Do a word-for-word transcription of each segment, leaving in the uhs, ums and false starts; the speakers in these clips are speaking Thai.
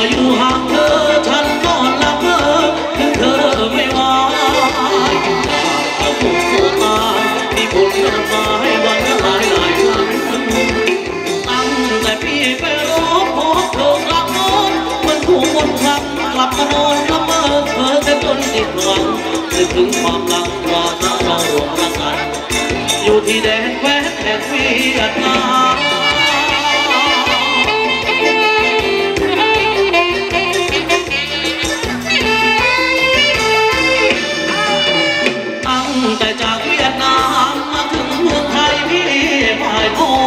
อยู่ห่างเธอฉันก็ละเมอถึงเธอไม่มาผูกคอตายมีผลละไม้วันละหลายหลายครั้งตั้งแต่พี่ไปรอพบเธอกลับนอนมันถูกมนต์คลังกลับมานอนละเมอเธอจะจนติดหวังนึกถึงความหลังว่าถ้าเราร่วมรักกันอยู่ที่แดนแคว้นแห่งเวียดนามแต่จากเวียดนามมาถึงเมืองไทยพี่ไม่พอ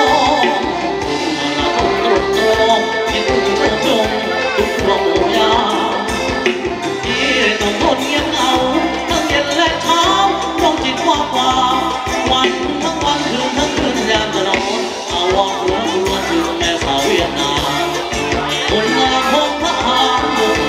เราต้องตรวจตรองคิดถึงชมชมทุกครองยาพี่ต้องทนเงียบเหงาทั้งเย็นและเช้าต้องจิตว่าว่าวันทั้งวันคืนทั้งคืนยามจะนอนเอาวอนหัวหัวถึงแม่สาวเวียดนามคนงานของพระหางบุญ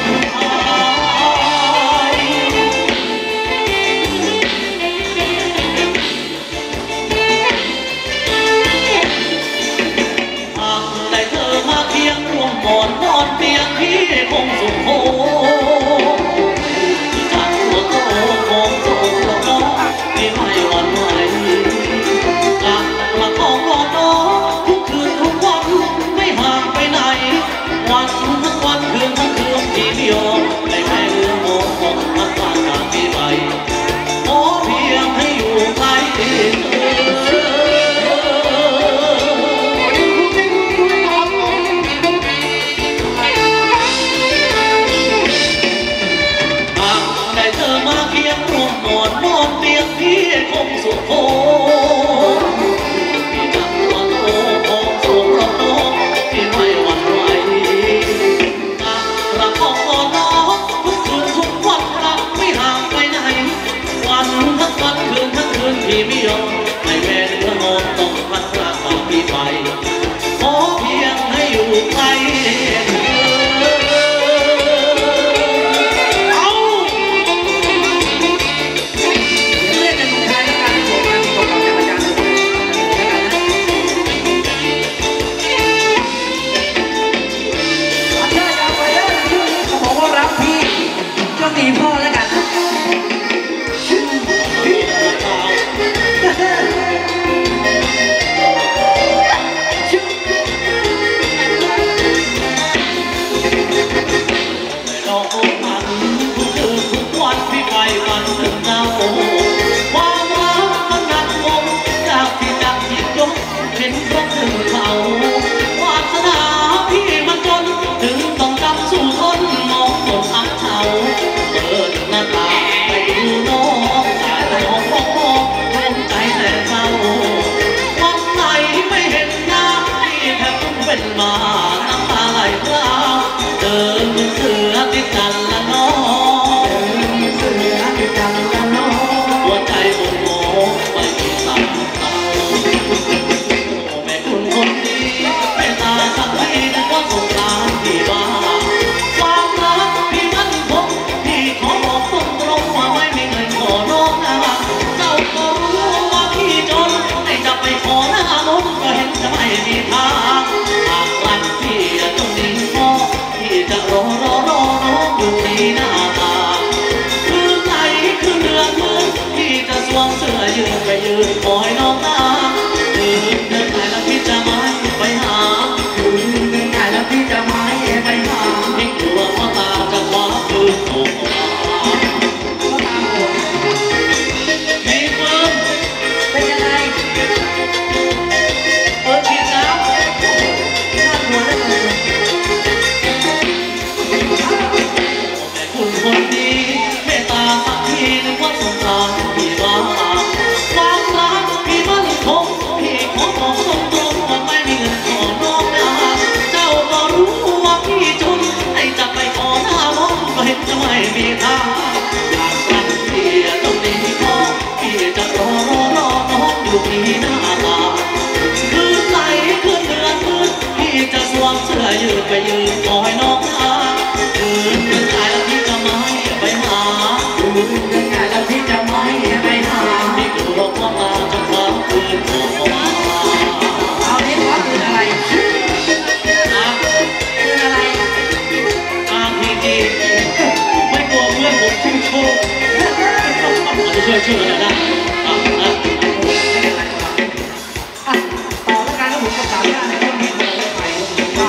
หมอนนอนเตียงพี่คงสุขโขจากหัวโตของโตละน้องที่ไม่หวั่นไหวจากละครรอน้องทุกคืนทุกวันไม่ห่างไปไหนวันทั้งวันคืนทั้งคืนที่ไม่ยอมไม่ให้เรื่องมองของทั้งบ้านจากพี่ไปขอเพียงให้อยู่ใกล้เธอหมอนนอนเตียงพี่คงสุขโขพี่จับตัวโตของสูงระโตที่ไม่หวั่นไหวจากประคองน้องทุกคืนทุกวันรักไม่ห่างไปไหนวันทั้งวันคืนทั้งคืนพี่ไม่ยอมให้แม่เนื้องอต้องพัดพลาดจากพี่ไปขอเพียงให้อยู่ใกล้ตีพ่อแล้วกันเราโอ้มันทุกคืนทุกวันพี่ไปวันถึงเงาความรักมันหนักวงจากที่จับที่ยกเห็นยกถึงเขาวาสนาพี่มันจนถึงต้องกำสู้ทนมองตกอับเฉาเปิดหน้าตาไปดูน้องแต่มองมองมองดวงใจแสนเศร้าวันไหนไม่เห็นหน้าพี่แทบต้องเป็นมาน้ำตาไหลพรากเดินเป็นเสือติดกันละน้องเดินเป็นเสือติดกันละน้องหัวใจปวดโผล่ไม่มีสักเต้าแม่คุณคนดีแม่ตาสักทีนึกว่าสงสารพี่บ้าความรักพี่มันคงพี่ขอบอกตรงตรงว่าไม่มีเงินขอน้องนะเจ้าก็รู้ว่าพี่จนให้จะไปขอหน้ามนก็เห็นจะไม่มีทางหากวันพี่ต้องดิ้นพอพี่จะรอรอรอน้องอยู่ที่หน้าตาคืนไหนคืนเดือนมืดพี่จะสวมเสื้อยืนไปยืนคอยน้องตาคืนเดือนไหนแล้วพี่จะไม่ไปหาคืนเดือนไหนแล้วพี่จะไม่ไปหาไม่กลัวว่าตาจะคว้าคืนโผล่มามีปืนเป็นยังไงเปิดผิดแล้วน่ากลัวได้เลยแต่คุณคนดีเมตตาสักทีนึกว่าสงสารพี่บ้าความรักพี่มันคงพี่ขอบอกตรงตรงว่าไม่มีเงินขอน้องนะเจ้าก็รู้ว่าพี่จนให้จะไปขอหน้ามนก็เห็นจะไม่มีทางหากวันพี่ต้องดีพอพี่จะรอรอรอน้องอยู่ที่หน้าตาคืนไหนคืนเดือนคืนพี่จะสวมเสื้อยืดไปยืนคอยน้องนะคืนเดือนไหนแล้วพี่จะไม่ไปหาคืนเดือนไหนแล้วพี่จะไม่ไปหาไม่กลัวว่าตาจะคว้าคืนโผล่มาเอานี้ว่าคืนอะไรคืนอะไรช่วยช่วยกันนะอ่ะอ่ะอ่ะต่อแล้วกันครับผมกับสามย่านในช่วงนี้ของเราใหม่ผมว่า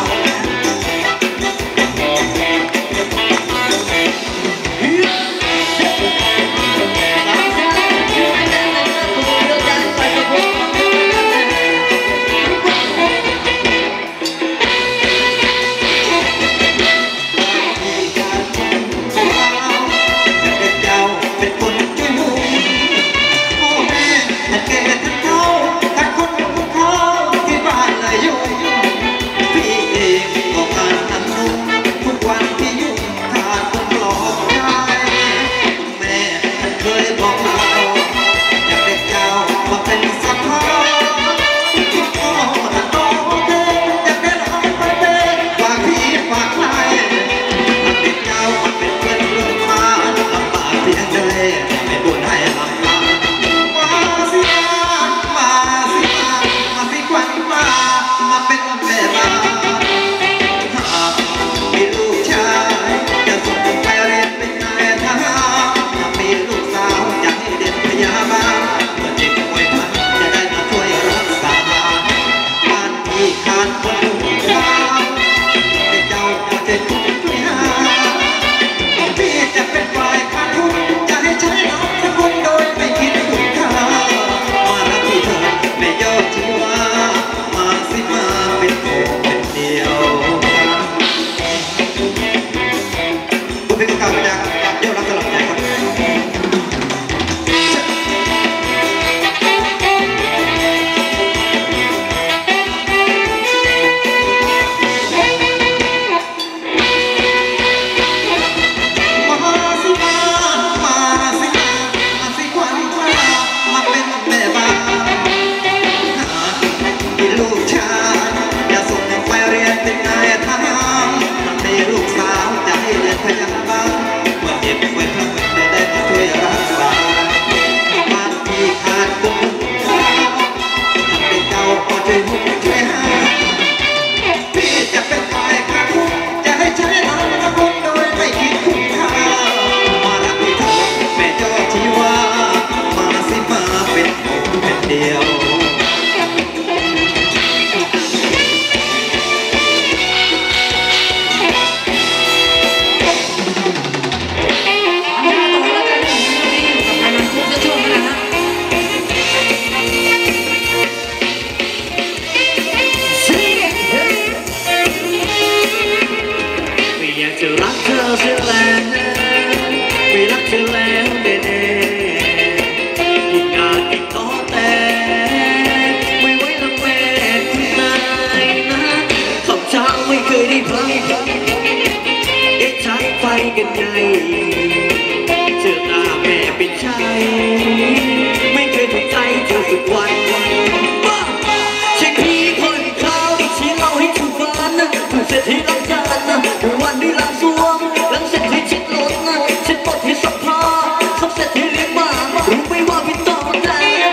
กันไงเจอหน้าแม่เป็นชายไม่เคยถูกใจเธอสักวันใช่พี่คนเขาที่ชี้เราให้ถูกบ้านนะถูกเสร็จที่ล้างจานนะถูกวันที่ล้างซ่วมหลังเสร็จที่เช็ดรถนะเช็ดบทที่ซักผ้าซักเสร็จที่เลี้ยงหมารู้ไหมว่าพี่ต่อใจ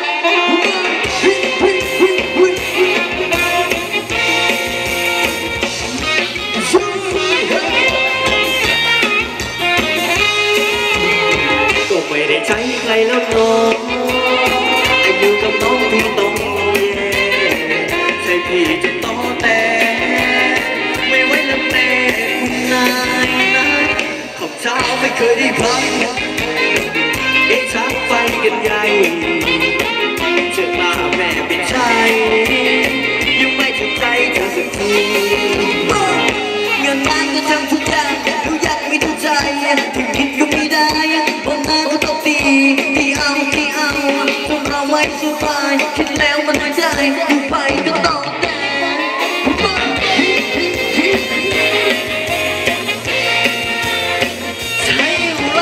ไม่ได้ใช้ใครแล้วน้องอยู่กับน้องที่ต้องเย่ใช่พี่จะต่อแต่ไม่ไว้ละแม่คุณนายนะขอบเช้าไม่เคยได้พักเอ๊ะชักไฟกันใหญ่เจอมาแม่เป็นชายยังไม่ถูกใจเธอสักทีเงินบ้านก็ทำทุกอย่างรู้อยากไม่ถูกใจถึงคิดก็ไม่ได้วันหน้าก็ตกตีที่เอาที่เอาจนเราไม่สบายคิดแล้วมันไม่ใจอยู่ไปก็ต้องแต่ใช่ไร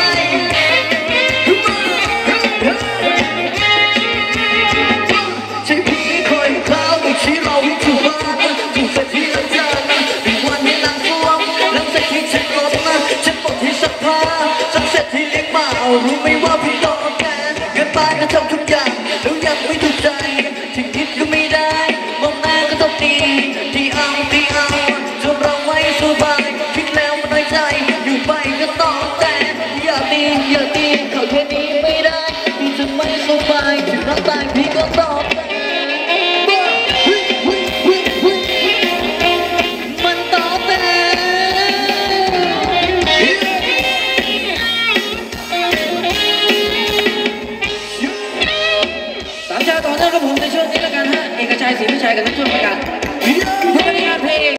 ใช่พี่คอยเขาไม่ชี้เราให้ถูกบ้านถูกเสร็จที่ล้างจานเป็นวันที่ล้างซ่วมหลังเสร็จที่เช็ดรถนะเช็ดบทที่ซักผ้าซักเสร็จที่เลี้ยงหมารู้ไหมว่าพี่ต่อแกเกินไปก็ทำทุกอย่างแล้วยังไม่ถูกใจที่คิดก็ไม่ได้มองหน้าก็ต้องดีที่เอาที่เอาจนเราไม่สบายคิดแล้วมันน้อยใจอยู่ไปก็ต้องแต่อย่าตีอย่าตีเขาแค่นี้ไม่ได้ใจก็ไปถึงรักตายพี่ก็ตอบมันตอบแต่สามชาต่อเนื่องครับผมในช่วงนี้แล้วกันฮะเอกชัยศรีวิชัยกับนักช่วงประกาศเพื่อในงานเพลง